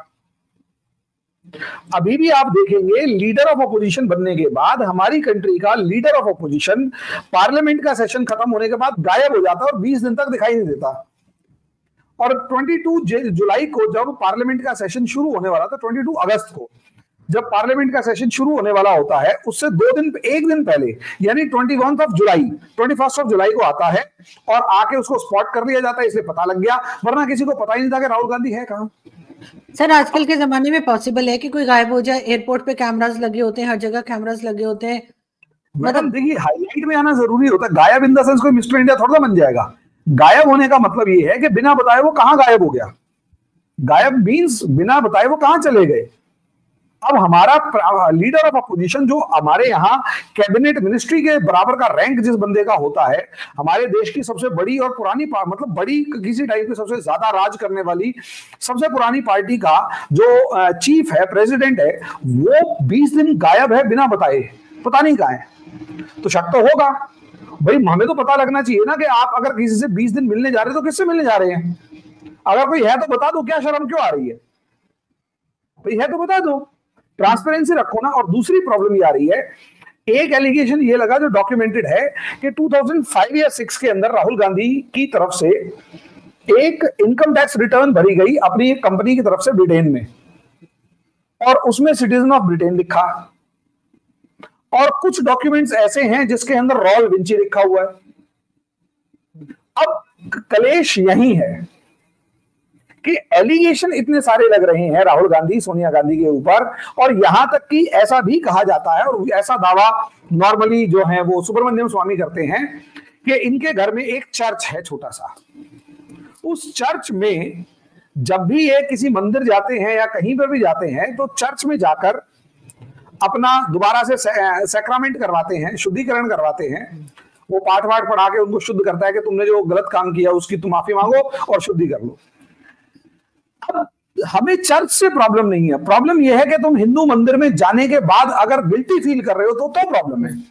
अभी भी आप देखेंगे लीडर ऑफ अपोजिशन बनने के बाद हमारी कंट्री का लीडर ऑफ अपोजिशन पार्लियामेंट का सेशन खत्म होने के बाद गायब हो जाता है और 20 दिन तक दिखाई नहीं देता। और 22 जुलाई को जब पार्लियामेंट का सेशन शुरू होने वाला था, 22 अगस्त को, जब पार्लियामेंट का सेशन शुरू होने वाला होता है उससे एक दिन पहले यानी 21 जुलाई को आता है और आके उसको स्पॉट कर लिया जाता है, इसलिए पता लग गया, वरना किसी को पता ही नहीं था कि राहुल गांधी है कहाँ। सर आजकल के जमाने में पॉसिबल है कि कोई गायब हो जाए? एयरपोर्ट पे कैमरास लगे होते हैं, हर जगह कैमरास लगे होते हैं। मतलब देखिए हाईलाइट में आना जरूरी होता है। गायब इन द सेंस कोई मिस्टर इंडिया थोड़ा बन जाएगा। गायब होने का मतलब ये है कि बिना बताए वो कहां गायब हो गया। गायब मींस बिना बताए वो कहां चले गए। अब हमारा लीडर ऑफ अपोजिशन जो हमारे यहाँ कैबिनेट मिनिस्ट्री के बराबर का रैंक जिस बंदे का होता है, हमारे देश की सबसे बड़ी और पुरानी मतलब बड़ी किसी टाइप की सबसे ज्यादा राज करने वाली सबसे पुरानी पार्टी का जो चीफ है, प्रेसिडेंट है, वो 20 दिन गायब है बिना बताए, पता नहीं कहाँ है। तो शक तो होगा भाई, हमें तो पता लगना चाहिए ना कि आप अगर किसी से 20 दिन मिलने जा रहे हो तो किससे मिलने जा रहे हैं। अगर कोई है तो बता दो, क्या शर्म क्यों आ रही है भाई, है तो बता दो, ट्रांसपेरेंसी रखो ना। और दूसरी प्रॉब्लम ये आ रही है, एक एलिगेशन ये लगा जो डॉक्यूमेंटेड है कि 2005 या 6 के अंदर राहुल गांधी की तरफ से एक इनकम टैक्स रिटर्न भरी गई अपनी एक कंपनी की तरफ से ब्रिटेन में, और उसमें सिटीजन ऑफ ब्रिटेन लिखा, और कुछ डॉक्यूमेंट्स ऐसे हैं जिसके अंदर रॉयल विंची लिखा हुआ है। अब कलेश यही है कि एलिगेशन इतने सारे लग रहे हैं राहुल गांधी सोनिया गांधी के ऊपर, और यहां तक कि ऐसा भी कहा जाता है, और ऐसा दावा नॉर्मली जो है वो सुब्रमण्यम स्वामी करते हैं कि इनके घर में एक चर्च है छोटा सा। उस चर्च में जब भी ये किसी मंदिर जाते हैं या कहीं पर भी जाते हैं तो चर्च में जाकर अपना दोबारा से सैक्रामेंट करवाते हैं, शुद्धिकरण करवाते हैं। वो पाठ वाठ पढ़ा के उनको शुद्ध करता है कि तुमने जो गलत काम किया उसकी तुम माफी मांगो और शुद्धि कर लो। अब हमें चर्च से प्रॉब्लम नहीं है, प्रॉब्लम यह है कि तुम हिंदू मंदिर में जाने के बाद अगर गिल्टी फील कर रहे हो तो प्रॉब्लम है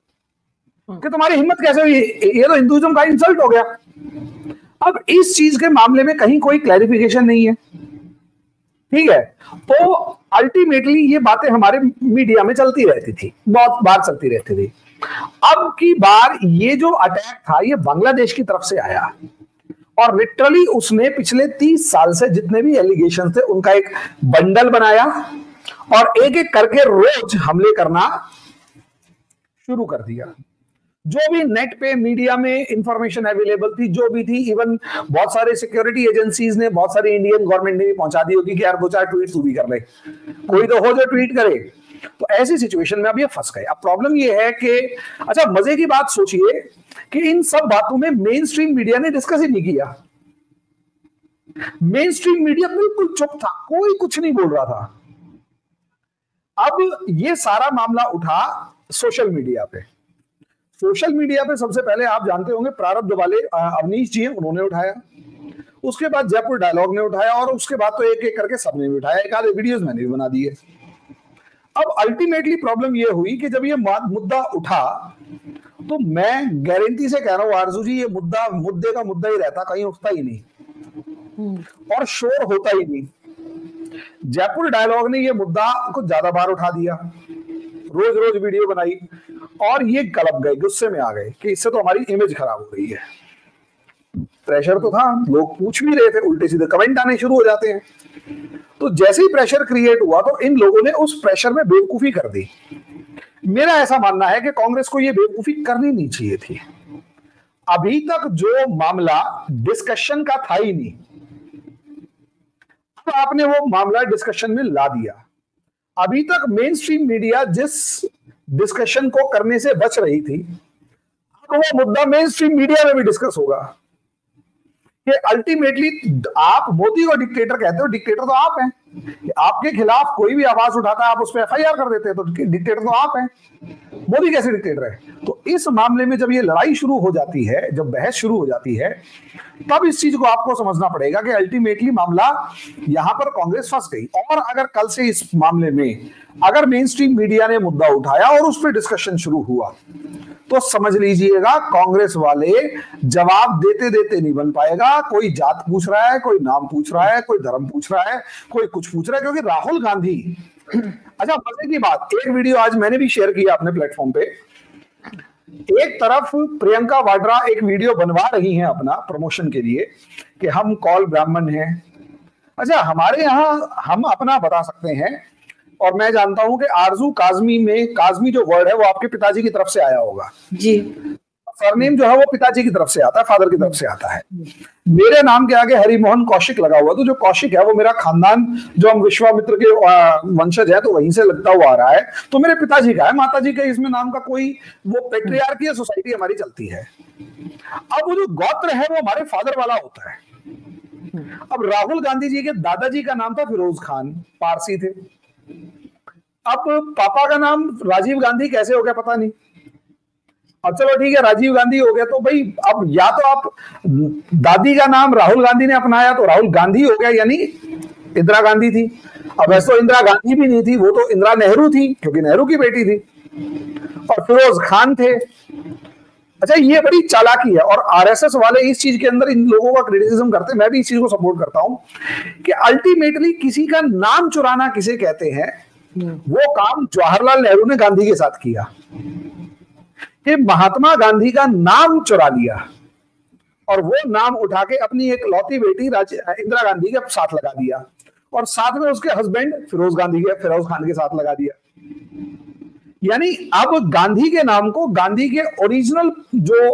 कि तुम्हारी हिम्मत कैसे हुई, ये तो हिंदुइज्म का इंसल्ट हो गया। अब इस चीज के मामले में कहीं कोई क्लैरिफिकेशन नहीं है, ठीक है। तो अल्टीमेटली ये बातें हमारे मीडिया में चलती रहती थी, बहुत बार चलती रहती थी। अब की बार ये जो अटैक था ये बांग्लादेश की तरफ से आया, और लिटरली उसने पिछले 30 साल से जितने भी एलिगेशन थे उनका एक बंडल बनाया और एक एक करके रोज हमले करना शुरू कर दिया। जो भी नेट पे मीडिया में इंफॉर्मेशन अवेलेबल थी, जो भी थी, इवन बहुत सारे सिक्योरिटी एजेंसीज ने, बहुत सारी इंडियन गवर्नमेंट ने भी पहुंचा दी होगी कि यार 2-4 ट्वीट तू भी कर ले, कोई तो हो जो ट्वीट करे। तो ऐसी सिचुएशन में अब ये फंस गए। अब प्रॉब्लम ये है कि अच्छा मजे की बात सोचिए कि इन सब बातों में मेन स्ट्रीम मीडिया ने डिस्कस ही नहीं किया। मेन स्ट्रीम मीडिया बिल्कुल चुप था, कोई कुछ नहीं बोल रहा था। अब ये सारा मामला उठा सोशल मीडिया पे। सोशल मीडिया पे सबसे पहले आप जानते होंगे प्रारब्ध वाले अवनीश जी हैं, उन्होंने उठाया, उसके बाद जयपुर डायलॉग ने उठाया, और उसके बाद तो एक एक करके सबने भी उठाया, एक आधे वीडियोस मैंने भी बना दिए। अब अल्टीमेटली प्रॉब्लम ये हुई कि जब ये मुद्दा उठा तो मैं गारंटी से कह रहा हूं आरजू जी, ये मुद्दे का मुद्दा ही रहता, कहीं उठता ही नहीं और शोर होता ही नहीं। जयपुर डायलॉग ने ये मुद्दा कुछ ज्यादा बार उठा दिया, रोज रोज वीडियो बनाई, और ये गलप गए, गुस्से में आ गए कि इससे तो हमारी इमेज खराब हो गई है। प्रेशर तो था, लोग पूछ भी रहे थे, उल्टे सीधे कमेंट आने शुरू हो जाते हैं। तो जैसे ही प्रेशर क्रिएट हुआ तो इन लोगों ने उस प्रेशर में बेवकूफी कर दी। मेरा ऐसा मानना है कि कांग्रेस को यह बेवकूफी करनी नहीं चाहिए थी। अभी तक जो मामला डिस्कशन का था ही नहीं, तो आपने वो मामला डिस्कशन में ला दिया। अभी तक मेन स्ट्रीम मीडिया जिस डिस्कशन को करने से बच रही थी, अब वो मुद्दा मेन स्ट्रीम मीडिया में भी डिस्कस होगा कि अल्टीमेटली आप मोदी को डिक्टेटर कहते हो, डिक्टेटर तो आप हैं। आपके खिलाफ कोई भी आवाज उठाता है आप उस पर एफआईआर कर देते हैं, तो डिक्टेटर तो आप हैं। मोदी कैसे डिक्टेटर है? तो इस मामले में जब ये लड़ाई शुरू हो जाती है, जब बहस शुरू हो जाती है, तब इस चीज को आपको समझना पड़ेगा कि अल्टीमेटली मामला यहां पर कांग्रेस फंस गई। और अगर कल से इस मामले में अगर मेन स्ट्रीम मीडिया ने मुद्दा उठाया और उस पर डिस्कशन शुरू हुआ तो समझ लीजिएगा कांग्रेस वाले जवाब देते देते नहीं बन पाएगा। कोई जात पूछ रहा है, कोई नाम पूछ रहा है, कोई धर्म पूछ रहा है, कोई कुछ पूछ रहा है, क्योंकि राहुल गांधी अच्छा मजे की बात, एक वीडियो आज मैंने भी शेयर किया अपने प्लेटफॉर्म पे। एक तरफ प्रियंका वाड्रा एक वीडियो बनवा रही हैं अपना प्रमोशन के लिए कि हम कॉल ब्राह्मण हैं। अच्छा हमारे यहां हम अपना बता सकते हैं, और मैं जानता हूं कि आरजू काजमी में काजमी जो वर्ड है वो आपके पिताजी की तरफ से आया होगा जी। सरनेम जो है वो पिताजी की तरफ से आता है, फादर की तरफ से आता है। मेरे नाम के आगे हरिमोहन कौशिक लगा हुआ, तो जो कौशिक है वो मेरा खानदान, जो हम विश्वामित्र के वंशज है तो वहीं से लगता हुआ आ रहा है, तो मेरे पिताजी का है, माताजी का इसमें नाम का कोई वो पेट्रियार्की सोसाइटी हमारी चलती है। अब वो जो गोत्र है वो हमारे फादर वाला होता है। अब राहुल गांधी जी के दादाजी का नाम था फिरोज खान, पारसी थे। अब पापा का नाम राजीव गांधी कैसे हो गया पता नहीं। अब चलो ठीक है राजीव गांधी हो गया, तो भाई अब या तो आप दादी का नाम राहुल गांधी ने अपनाया तो राहुल गांधी हो गया, यानी इंदिरा गांधी थी। अब वैसे तो इंदिरा गांधी भी नहीं थी, वो तो इंदिरा नेहरू थी क्योंकि नेहरू की बेटी थी, और फिरोज खान थे। अच्छा ये बड़ी चालाकी है, और आरएसएस वाले इस चीज के अंदर इन लोगों का क्रिटिसिज्म करते हैं, मैं भी इस चीज को सपोर्ट करता हूं कि अल्टीमेटली किसी का नाम चुराना किसे कहते हैं, वो काम जवाहरलाल नेहरू ने गांधी के साथ किया कि महात्मा गांधी का नाम चुरा लिया और वो नाम उठा के अपनी एक लौती बेटी इंदिरा गांधी के साथ लगा दिया, और साथ में उसके हस्बैंड फिरोज खान के साथ लगा दिया। यानी अब गांधी के नाम को गांधी के ओरिजिनल जो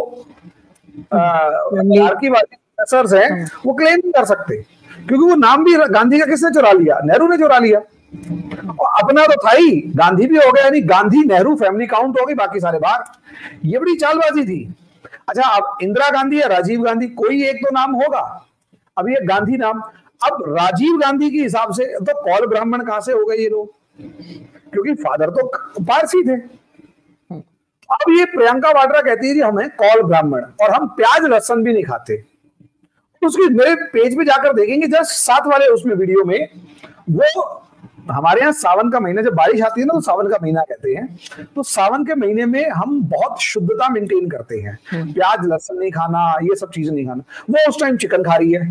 प्रोफेसर्स हैं वो क्लेम नहीं कर सकते, क्योंकि वो नाम भी गांधी का किसने चुरा लिया, नेहरू ने चुरा लिया। और अपना तो था ही, गांधी भी हो गया, यानी गांधी नेहरू फैमिली काउंट हो गई, बाकी सारे बाहर। ये बड़ी चालबाजी थी। अच्छा अब इंदिरा गांधी या राजीव गांधी कोई एक तो नाम होगा, अब ये गांधी नाम, अब राजीव गांधी के हिसाब से तो कौल ब्राह्मण कहां से हो गए ये लोग, क्योंकि फादर तो पारसी थे। अब ये प्रियंका वाड्रा कहती है हमें कौल ब्राह्मण, और हम प्याज लहसुन भी नहीं खाते। उसके मेरे पेज पे जाकर देखेंगे जस्ट साथ वाले उसमें वीडियो में, वो हमारे यहाँ सावन का महीना जब बारिश आती है ना तो सावन का महीना कहते हैं, तो सावन के महीने में हम बहुत शुद्धता मेंटेन करते हैं, प्याज लहसुन नहीं खाना, ये सब चीजें नहीं खाना। वो उस टाइम चिकन खा रही है।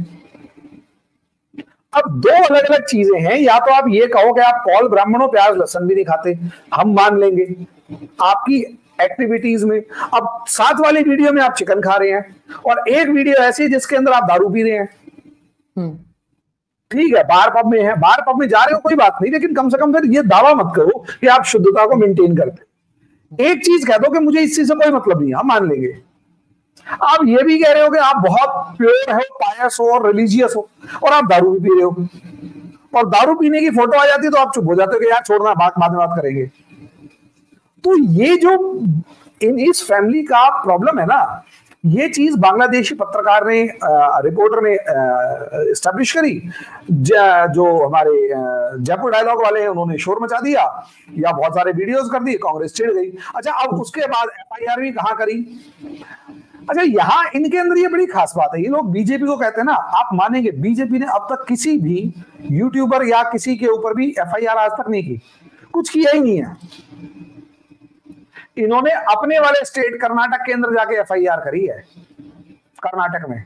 अब दो अलग अलग चीजें हैं, या तो आप ये कहो कि आप कौल ब्राह्मण हो, प्याज लहसुन भी नहीं खाते, हम मान लेंगे आपकी एक्टिविटीज में। अब साथ वाली वीडियो में आप चिकन खा रहे हैं, और एक वीडियो ऐसी है जिसके अंदर आप दारू पी रहे हैं। ठीक है बार पब में है, बार पब में जा रहे हो कोई बात नहीं, लेकिन कम से कम फिर ये दावा मत करो कि आप शुद्धता को मेंटेन करते। एक चीज कह दो कि मुझे इस चीज से कोई मतलब नहीं, हम मान लेंगे। आप ये भी कह रहे हो कि आप बहुत प्योर हो, पायस हो और रिलीजियस हो, और आप दारू भी पी रहे हो, और दारू पीने की फोटो आ जाती है तो आप चुप हो जाते हो कि यार छोड़ना, बाद में बात करेंगे। तो ये जो इस फैमिली का प्रॉब्लम है ना, ये चीज बांग्लादेशी पत्रकार ने, रिपोर्टर ने एस्टैब्लिश करी, जो हमारे जयपुर डायलॉग वाले हैं उन्होंने शोर मचा दिया, या बहुत सारे वीडियोस कर दिए, कांग्रेस चिढ़ गई। अच्छा अब उसके बाद एफआईआर भी कहां करी। अच्छा यहाँ इनके अंदर ये बड़ी खास बात है, ये लोग बीजेपी को कहते हैं ना, आप मानेंगे बीजेपी ने अब तक किसी भी यूट्यूबर या किसी के ऊपर भी एफआईआर आज तक नहीं की, कुछ किया ही नहीं है। इन्होंने अपने वाले स्टेट कर्नाटक के अंदर जाके एफआईआर करी है, कर्नाटक में,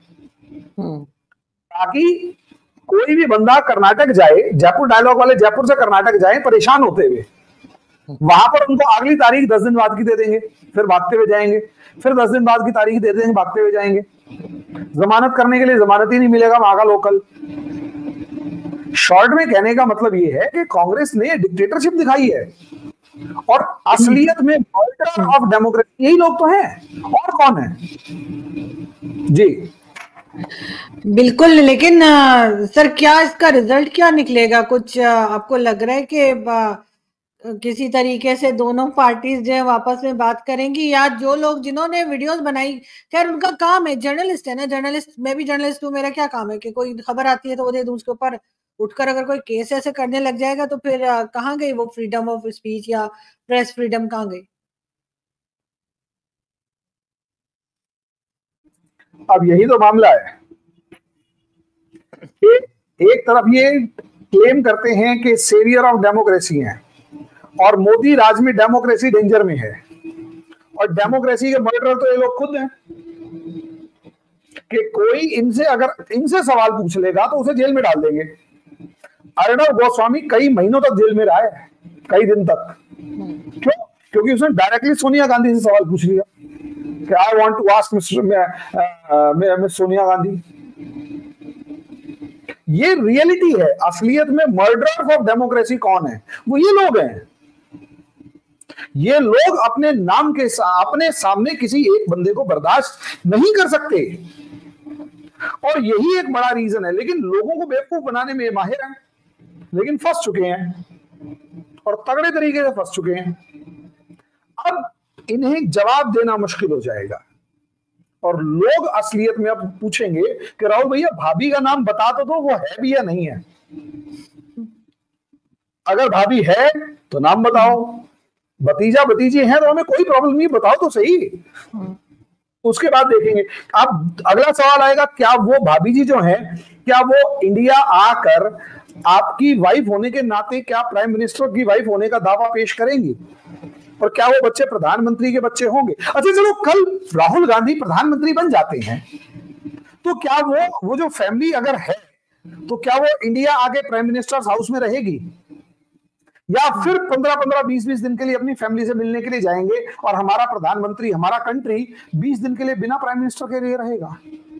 ताकि कोई भी बंदा कर्नाटक जाए, जयपुर डायलॉग वाले जयपुर से कर्नाटक जाए परेशान होते हुए, वहां पर उनको अगली तारीख 10 दिन बाद की दे देंगे, फिर भागते हुए जाएंगे, फिर 10 दिन बाद की तारीख दे देंगे, भागते हुए जाएंगे। जमानत करने के लिए जमानत ही नहीं मिलेगा वहां का लोकल। शॉर्ट में कहने का मतलब ये है कि कांग्रेस ने डिक्टेटरशिप दिखाई है, और असलियत में मॉनिटर ऑफ डेमोक्रेसी यही लोग तो हैं, और कौन है जी। बिल्कुल, लेकिन सर क्या इसका रिजल्ट क्या निकलेगा, कुछ आपको लग रहा है कि किसी तरीके से दोनों पार्टीज जो है वापस में बात करेंगी, या जो लोग जिन्होंने वीडियोस बनाई, खैर उनका काम है, जर्नलिस्ट है ना, जर्नलिस्ट, मैं भी जर्नलिस्ट हूँ, मेरा क्या काम है कि कोई खबर आती है तो वो दे दूं, उसके ऊपर उठकर अगर कोई केस ऐसे करने लग जाएगा तो फिर कहाँ गई वो फ्रीडम ऑफ स्पीच या प्रेस फ्रीडम, कहाँ गई। अब यही तो मामला है। एक तरफ ये क्लेम करते हैं कि सेवियर ऑफ डेमोक्रेसी हैं, और मोदी राज में डेमोक्रेसी डेंजर में है, और डेमोक्रेसी के मर्डर तो ये लोग खुद हैं कि कोई इनसे सवाल पूछ लेगा तो उसे जेल में डाल देंगे। अर्णव गोस्वामी कई महीनों तक जेल में रहा है, कई दिन तक। क्यों? क्योंकि उसने डायरेक्टली सोनिया गांधी से सवाल पूछ लिया कि I want to ask Miss Sonia Gandhi. ये रियलिटी है। असलियत में मर्डर ऑफ डेमोक्रेसी कौन है? वो ये लोग हैं। ये लोग अपने नाम के अपने सामने किसी एक बंदे को बर्दाश्त नहीं कर सकते, और यही एक बड़ा रीजन है। लेकिन लोगों को बेवकूफ बनाने में माहिर हैं, लेकिन फंस चुके हैं, और तगड़े तरीके से फंस चुके हैं। अब इन्हें जवाब देना मुश्किल हो जाएगा, और लोग असलियत में अब पूछेंगे कि राहुल भैया भाभी का नाम बता तो दो, वो है भी या नहीं है। अगर भाभी है तो नाम बताओ, भतीजा भतीजी है तो हमें कोई प्रॉब्लम नहीं, बताओ तो सही। उसके बाद देखेंगे। अब अगला सवाल आएगा, क्या वो भाभी जी जो हैं, क्या वो इंडिया आकर आपकी वाइफ होने के नाते क्या प्राइम मिनिस्टर की वाइफ होने का दावा पेश करेंगी? और क्या वो बच्चे प्रधानमंत्री के बच्चे होंगे? अच्छा चलो, कल राहुल गांधी प्रधानमंत्री बन जाते हैं तो क्या वो जो फैमिली अगर है, तो क्या वो इंडिया आगे प्राइम मिनिस्टर्स हाउस में रहेगी, या फिर 15-15, 20-20 दिन के लिए अपनी फैमिली से मिलने के लिए जाएंगे, और हमारा प्रधानमंत्री, हमारा कंट्री 20 दिन के लिए बिना प्राइम मिनिस्टर के लिए रहेगा?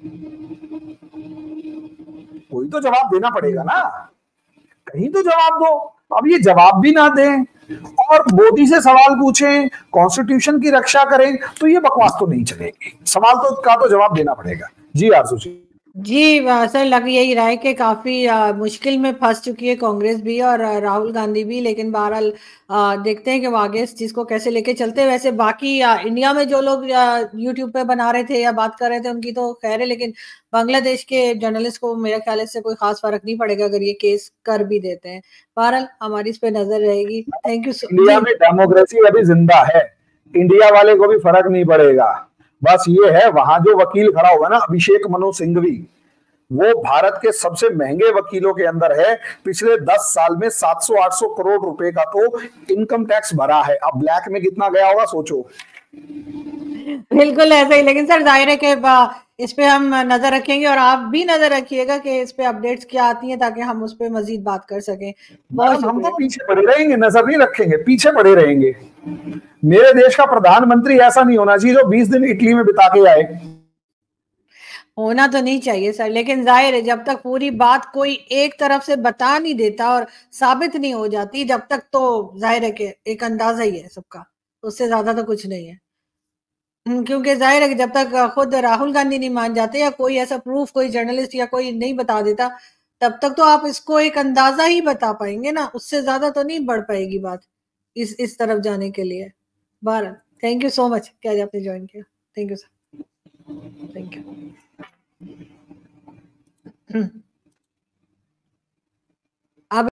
कोई तो जवाब देना पड़ेगा ना, कहीं तो जवाब दो। अब ये जवाब भी ना दें और मोदी से सवाल पूछें, कॉन्स्टिट्यूशन की रक्षा करें, तो ये बकवास तो नहीं चलेगी। सवाल तो का तो जवाब देना पड़ेगा। जी आरजू जी सर, लग यही रहा है कि काफी मुश्किल में फंस चुकी है कांग्रेस भी और राहुल गांधी भी। लेकिन बहरहाल देखते हैं कि वो आगे इस चीज को कैसे लेके चलते हैं। वैसे बाकी इंडिया में जो लोग यूट्यूब पे बना रहे थे या बात कर रहे थे उनकी तो खैर है, लेकिन बांग्लादेश के जर्नलिस्ट को मेरे ख्याल से कोई खास फर्क नहीं पड़ेगा अगर ये केस कर भी देते हैं। बहरहाल हमारी इस पे नजर रहेगी। Thank you. इंडिया में डेमोक्रेसी अभी जिंदा है, इंडिया वाले को भी फर्क नहीं पड़ेगा। बस ये है, वहां जो वकील खड़ा होगा ना, अभिषेक मनु सिंघवी, वो भारत के सबसे महंगे वकीलों के अंदर है। पिछले 10 साल में 700-800 करोड़ रुपए का तो इनकम टैक्स भरा है। अब ब्लैक में कितना गया होगा सोचो। बिल्कुल ऐसा ही। लेकिन सर जाहिर है कि इस पे हम नजर रखेंगे और आप भी नजर रखिएगा कि इस पे अपडेट्स क्या आती हैं, ताकि हम उस पे मजीद बात कर सकें। बहुत हम तो पीछे पड़े रहेंगे, नजर नहीं रखेंगे, पीछे पड़े रहेंगे। मेरे देश का प्रधानमंत्री ऐसा नहीं होना चाहिए जो 20 दिन इटली में बिता के आए। होना तो नहीं चाहिए सर, लेकिन जाहिर है जब तक पूरी बात कोई एक तरफ से बता नहीं देता और साबित नहीं हो जाती, जब तक तो जाहिर है कि एक अंदाजा ही है सबका, उससे ज्यादा तो कुछ नहीं है। क्योंकि जाहिर है कि जब तक खुद राहुल गांधी नहीं मान जाते या कोई ऐसा प्रूफ कोई जर्नलिस्ट या कोई नहीं बता देता, तब तक तो आप इसको एक अंदाजा ही बता पाएंगे ना, उससे ज्यादा तो नहीं बढ़ पाएगी बात इस तरफ जाने के लिए। Bharat, thank you so much कि आज आपने ज्वाइन किया। Thank you sir, thank you.